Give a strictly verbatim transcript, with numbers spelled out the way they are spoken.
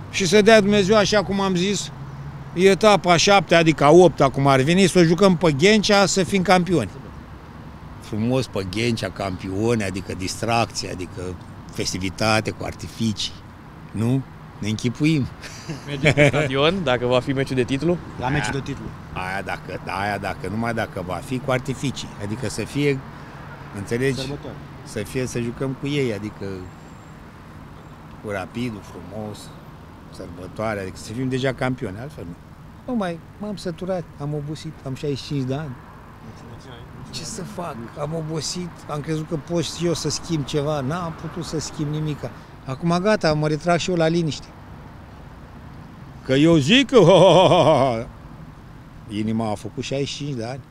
și să dea Dumnezeu, așa cum am zis, etapa șapte, adică a opta, cum ar veni, să o jucăm pe Ghencea, să fim campioni. Frumos pe Ghencea, campioni, adică distracție, adică festivitate cu artificii, nu? Ne închipuim. Mergem pe stadion, dacă va fi meciul de titlu? La meciul de titlu. Aia dacă, aia dacă, numai dacă va fi cu artificii, adică să fie, înțelegi? Sărbătoare. Să fie, să jucăm cu ei, adică cu Rapidul, frumos, sărbătoare, adică să fim deja campioni, altfel nu. Nu mai, m-am săturat, am obosit, am șaizeci și cinci de ani. Ce să fac? Am obosit, am crezut că pot și eu să schimb ceva, n-am putut să schimb nimica. Acum gata, mă retrag și eu la liniște. Că eu zic că inima a făcut șaizeci și cinci de ani.